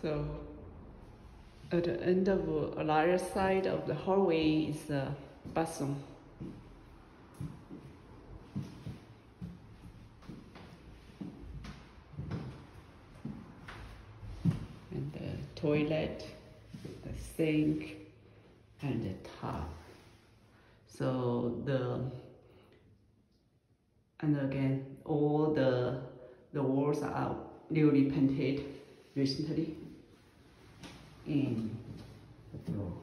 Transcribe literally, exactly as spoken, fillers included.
So at the end of a larger side of the hallway is the bathroom. And the toilet, the sink, and the tub. So the and again, all the the walls are newly painted recently. And the floor.